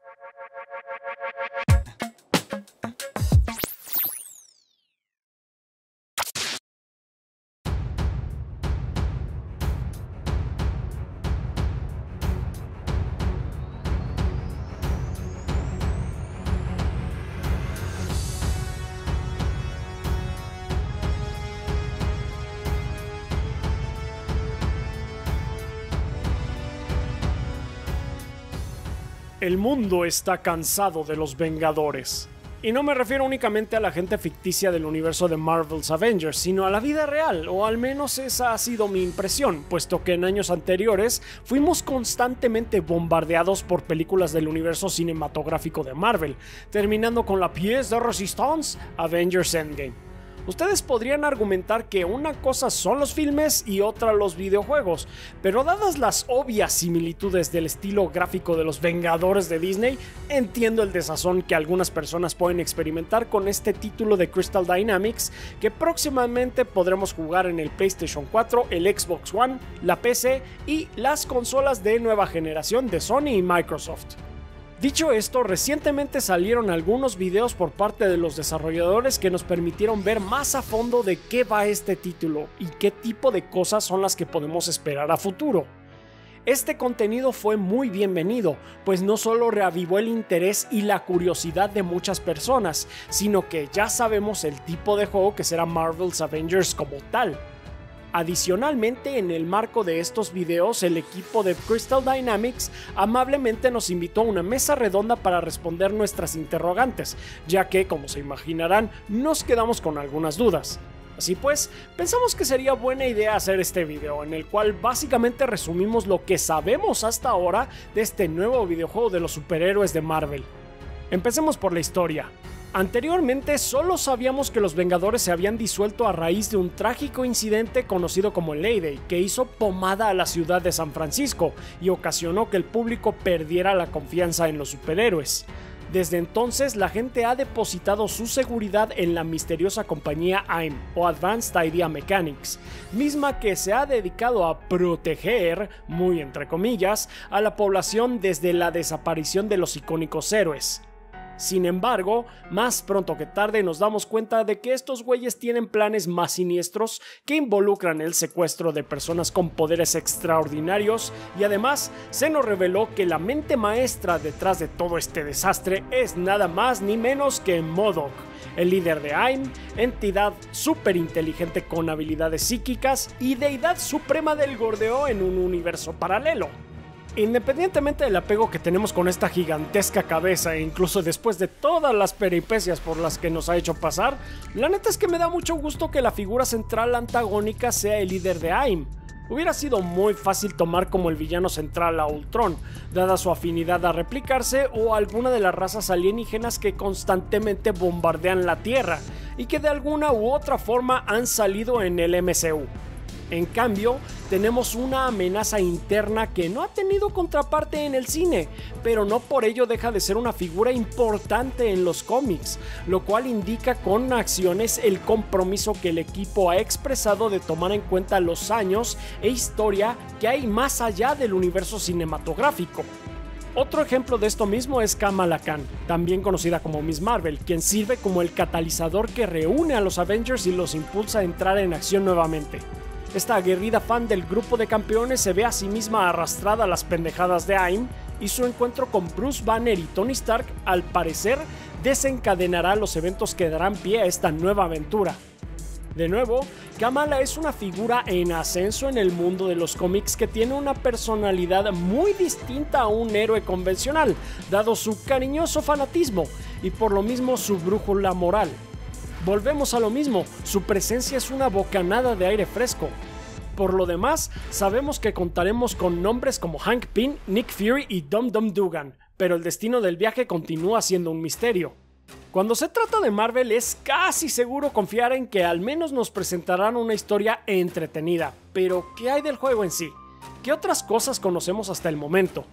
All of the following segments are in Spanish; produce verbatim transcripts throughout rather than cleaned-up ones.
El mundo está cansado de los Vengadores. Y no me refiero únicamente a la gente ficticia del universo de Marvel's Avengers, sino a la vida real, o al menos esa ha sido mi impresión, puesto que en años anteriores fuimos constantemente bombardeados por películas del universo cinematográfico de Marvel, terminando con la pièce de résistance, Avengers Endgame. Ustedes podrían argumentar que una cosa son los filmes y otra los videojuegos, pero dadas las obvias similitudes del estilo gráfico de los Vengadores de Disney, entiendo el desazón que algunas personas pueden experimentar con este título de Crystal Dynamics, que próximamente podremos jugar en el PlayStation cuatro, el Xbox One, la P C y las consolas de nueva generación de Sony y Microsoft. Dicho esto, recientemente salieron algunos videos por parte de los desarrolladores que nos permitieron ver más a fondo de qué va este título y qué tipo de cosas son las que podemos esperar a futuro. Este contenido fue muy bienvenido, pues no solo reavivó el interés y la curiosidad de muchas personas, sino que ya sabemos el tipo de juego que será Marvel's Avengers como tal. Adicionalmente, en el marco de estos videos, el equipo de Crystal Dynamics amablemente nos invitó a una mesa redonda para responder nuestras interrogantes, ya que, como se imaginarán, nos quedamos con algunas dudas. Así pues, pensamos que sería buena idea hacer este video, en el cual básicamente resumimos lo que sabemos hasta ahora de este nuevo videojuego de los superhéroes de Marvel. Empecemos por la historia. Anteriormente solo sabíamos que los Vengadores se habían disuelto a raíz de un trágico incidente conocido como el A-Day, que hizo pomada a la ciudad de San Francisco y ocasionó que el público perdiera la confianza en los superhéroes. Desde entonces, la gente ha depositado su seguridad en la misteriosa compañía A I M o Advanced Idea Mechanics, misma que se ha dedicado a proteger, muy entre comillas, a la población desde la desaparición de los icónicos héroes. Sin embargo, más pronto que tarde nos damos cuenta de que estos güeyes tienen planes más siniestros que involucran el secuestro de personas con poderes extraordinarios, y además se nos reveló que la mente maestra detrás de todo este desastre es nada más ni menos que M O D O K, el líder de A I M, entidad súper inteligente con habilidades psíquicas y deidad suprema del gordeo en un universo paralelo. Independientemente del apego que tenemos con esta gigantesca cabeza e incluso después de todas las peripecias por las que nos ha hecho pasar, la neta es que me da mucho gusto que la figura central antagónica sea el líder de A I M. Hubiera sido muy fácil tomar como el villano central a Ultron, dada su afinidad a replicarse, o alguna de las razas alienígenas que constantemente bombardean la Tierra y que de alguna u otra forma han salido en el M C U. En cambio, tenemos una amenaza interna que no ha tenido contraparte en el cine, pero no por ello deja de ser una figura importante en los cómics, lo cual indica con acciones el compromiso que el equipo ha expresado de tomar en cuenta los años e historia que hay más allá del universo cinematográfico. Otro ejemplo de esto mismo es Kamala Khan, también conocida como Miss Marvel, quien sirve como el catalizador que reúne a los Avengers y los impulsa a entrar en acción nuevamente. Esta aguerrida fan del grupo de campeones se ve a sí misma arrastrada a las pendejadas de A I M, y su encuentro con Bruce Banner y Tony Stark al parecer desencadenará los eventos que darán pie a esta nueva aventura. De nuevo, Kamala es una figura en ascenso en el mundo de los cómics que tiene una personalidad muy distinta a un héroe convencional, dado su cariñoso fanatismo y por lo mismo su brújula moral. Volvemos a lo mismo, su presencia es una bocanada de aire fresco. Por lo demás, sabemos que contaremos con nombres como Hank Pym, Nick Fury y Dum Dum Dugan, pero el destino del viaje continúa siendo un misterio. Cuando se trata de Marvel es casi seguro confiar en que al menos nos presentarán una historia entretenida, pero ¿qué hay del juego en sí? ¿Qué otras cosas conocemos hasta el momento?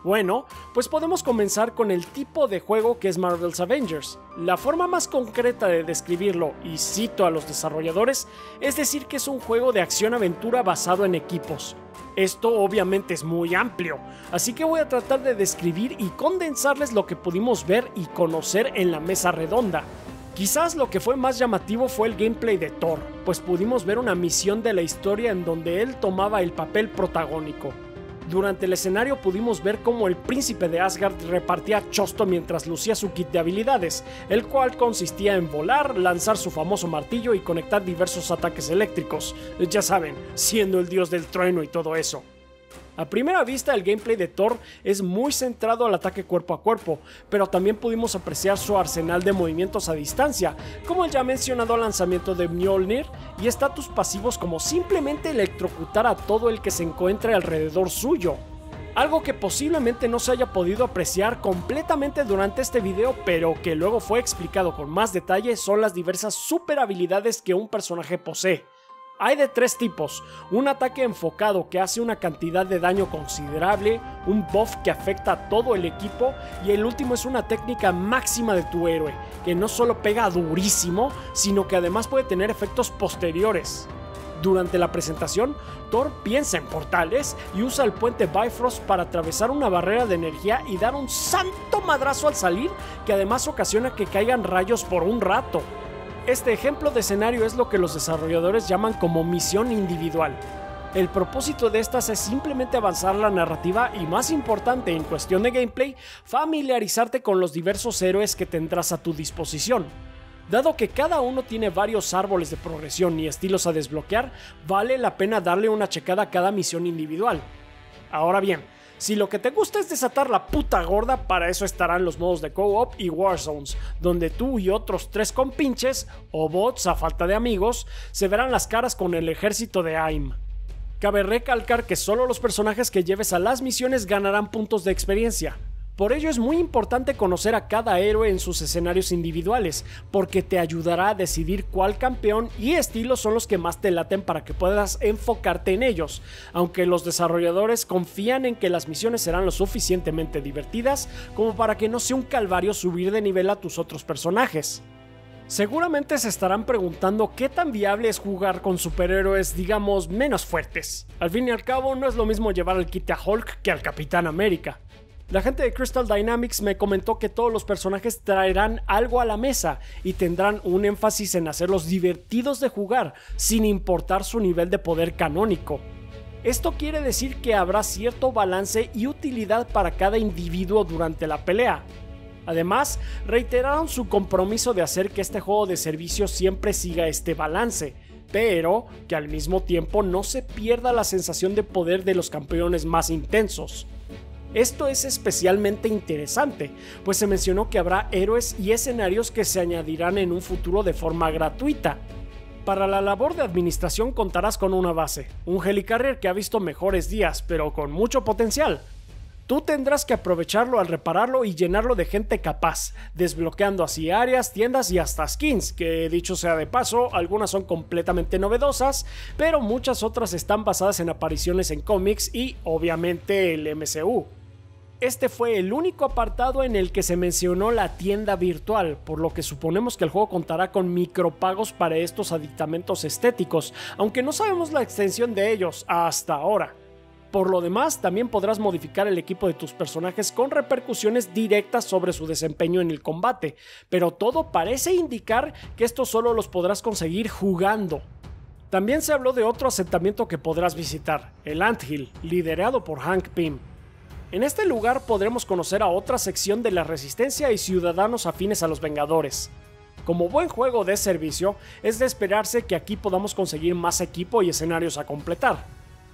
Bueno, pues podemos comenzar con el tipo de juego que es Marvel's Avengers. La forma más concreta de describirlo, y cito a los desarrolladores, es decir que es un juego de acción-aventura basado en equipos. Esto obviamente es muy amplio, así que voy a tratar de describir y condensarles lo que pudimos ver y conocer en la mesa redonda. Quizás lo que fue más llamativo fue el gameplay de Thor, pues pudimos ver una misión de la historia en donde él tomaba el papel protagónico. Durante el escenario pudimos ver cómo el príncipe de Asgard repartía chosto mientras lucía su kit de habilidades, el cual consistía en volar, lanzar su famoso martillo y conectar diversos ataques eléctricos, ya saben, siendo el dios del trueno y todo eso. A primera vista el gameplay de Thor es muy centrado al ataque cuerpo a cuerpo, pero también pudimos apreciar su arsenal de movimientos a distancia, como el ya mencionado lanzamiento de Mjolnir y estatus pasivos como simplemente electrocutar a todo el que se encuentre alrededor suyo. Algo que posiblemente no se haya podido apreciar completamente durante este video, pero que luego fue explicado con más detalle, son las diversas super habilidades que un personaje posee. Hay de tres tipos: un ataque enfocado que hace una cantidad de daño considerable, un buff que afecta a todo el equipo y el último es una técnica máxima de tu héroe, que no solo pega durísimo, sino que además puede tener efectos posteriores. Durante la presentación, Thor piensa en portales y usa el puente Bifrost para atravesar una barrera de energía y dar un santo madrazo al salir, que además ocasiona que caigan rayos por un rato. Este ejemplo de escenario es lo que los desarrolladores llaman como misión individual. El propósito de estas es simplemente avanzar la narrativa y, más importante en cuestión de gameplay, familiarizarte con los diversos héroes que tendrás a tu disposición. Dado que cada uno tiene varios árboles de progresión y estilos a desbloquear, vale la pena darle una checada a cada misión individual. Ahora bien, si lo que te gusta es desatar la puta gorda, para eso estarán los modos de co-op y Warzones, donde tú y otros tres compinches, o bots a falta de amigos, se verán las caras con el ejército de A I M. Cabe recalcar que solo los personajes que lleves a las misiones ganarán puntos de experiencia. Por ello es muy importante conocer a cada héroe en sus escenarios individuales, porque te ayudará a decidir cuál campeón y estilo son los que más te laten para que puedas enfocarte en ellos, aunque los desarrolladores confían en que las misiones serán lo suficientemente divertidas como para que no sea un calvario subir de nivel a tus otros personajes. Seguramente se estarán preguntando qué tan viable es jugar con superhéroes, digamos, menos fuertes. Al fin y al cabo, no es lo mismo llevar al kit a Hulk que al Capitán América. La gente de Crystal Dynamics me comentó que todos los personajes traerán algo a la mesa y tendrán un énfasis en hacerlos divertidos de jugar, sin importar su nivel de poder canónico. Esto quiere decir que habrá cierto balance y utilidad para cada individuo durante la pelea. Además, reiteraron su compromiso de hacer que este juego de servicio siempre siga este balance, pero que al mismo tiempo no se pierda la sensación de poder de los campeones más intensos. Esto es especialmente interesante, pues se mencionó que habrá héroes y escenarios que se añadirán en un futuro de forma gratuita. Para la labor de administración contarás con una base, un Helicarrier que ha visto mejores días, pero con mucho potencial. Tú tendrás que aprovecharlo al repararlo y llenarlo de gente capaz, desbloqueando así áreas, tiendas y hasta skins, que dicho sea de paso, algunas son completamente novedosas, pero muchas otras están basadas en apariciones en cómics y obviamente el M C U. Este fue el único apartado en el que se mencionó la tienda virtual, por lo que suponemos que el juego contará con micropagos para estos aditamentos estéticos, aunque no sabemos la extensión de ellos hasta ahora. Por lo demás, también podrás modificar el equipo de tus personajes con repercusiones directas sobre su desempeño en el combate, pero todo parece indicar que estos solo los podrás conseguir jugando. También se habló de otro asentamiento que podrás visitar, el Anthill, liderado por Hank Pym. En este lugar podremos conocer a otra sección de la Resistencia y ciudadanos afines a los Vengadores. Como buen juego de servicio, es de esperarse que aquí podamos conseguir más equipo y escenarios a completar.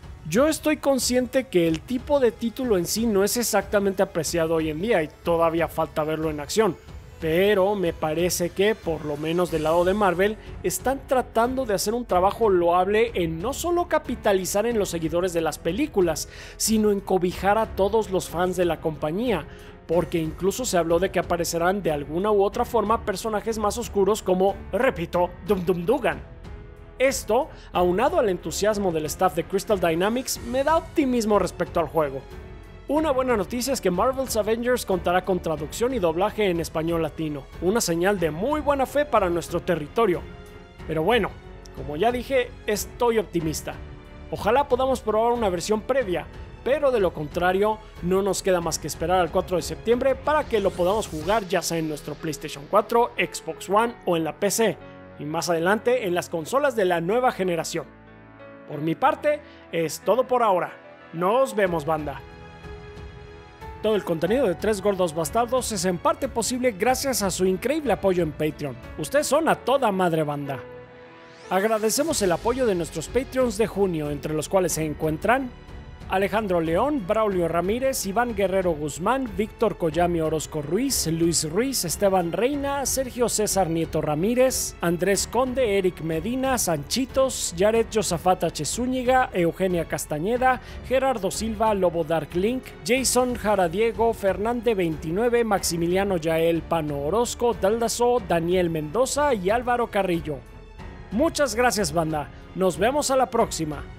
Yo estoy consciente que el tipo de título en sí no es exactamente apreciado hoy en día y todavía falta verlo en acción, pero me parece que, por lo menos del lado de Marvel, están tratando de hacer un trabajo loable en no solo capitalizar en los seguidores de las películas, sino en cobijar a todos los fans de la compañía, porque incluso se habló de que aparecerán de alguna u otra forma personajes más oscuros como, repito, Dum Dum Dugan. Esto, aunado al entusiasmo del staff de Crystal Dynamics, me da optimismo respecto al juego. Una buena noticia es que Marvel's Avengers contará con traducción y doblaje en español latino, una señal de muy buena fe para nuestro territorio. Pero bueno, como ya dije, estoy optimista. Ojalá podamos probar una versión previa, pero de lo contrario, no nos queda más que esperar al cuatro de septiembre para que lo podamos jugar ya sea en nuestro PlayStation cuatro, Xbox One o en la P C, y más adelante en las consolas de la nueva generación. Por mi parte, es todo por ahora. Nos vemos, banda. Todo el contenido de Tres Gordos Bastardos es en parte posible gracias a su increíble apoyo en Patreon. Ustedes son a toda madre, banda. Agradecemos el apoyo de nuestros Patreons de junio, entre los cuales se encuentran Alejandro León, Braulio Ramírez, Iván Guerrero Guzmán, Víctor Koyami Orozco Ruiz, Luis Ruiz, Esteban Reina, Sergio César Nieto Ramírez, Andrés Conde, Eric Medina, Sanchitos, Jared Josafat H. Zúñiga, Eugenia Castañeda, Gerardo Silva, Lobo Dark Link, Jason Jaradiego, Fernande veintinueve, Maximiliano Yael Pano Orozco, Daldazo, Daniel Mendoza y Álvaro Carrillo. Muchas gracias, banda. Nos vemos a la próxima.